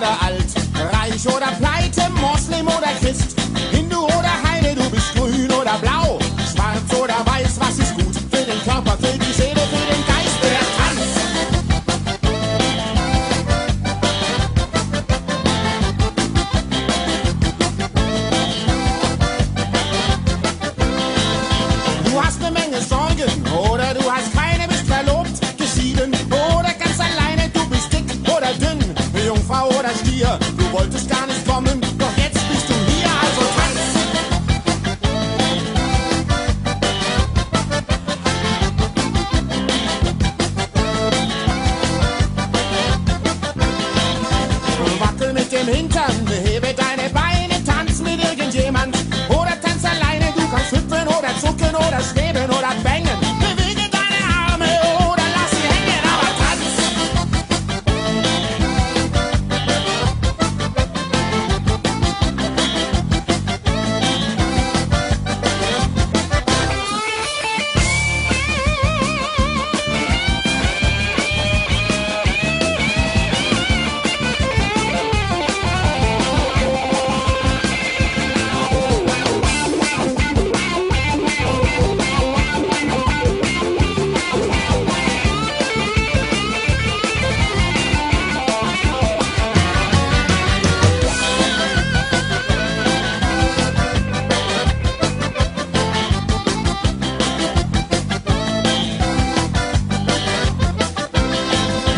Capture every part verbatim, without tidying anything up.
oder alt, reich oder pleite, Moslem oder Christ, Hindu oder Heide, du bist grün oder blau, schwarz oder weiß, was ist gut für den Körper, für die Seele, für den Geist, der Tanz. Du hast eine Menge Sorgen oder du hast keine, bist verlobt, geschieden oder ganz alleine, du bist dick oder dünn, Jungfrau oder Stier, du wolltest gar nicht kommen, doch jetzt bist du hier, also tanz. Wackel mit dem Hintern, hebe deine Beine, tanz mit irgendjemand oder tanz alleine, du kannst hüpfen oder zucken oder schweben oder bängen. Bewege deine Arme oder lass sie hängen, aber tanz.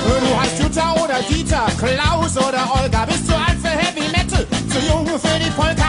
Dieter, Klaus oder Olga, bist du alt für Heavy Metal, zu jung für die Polka?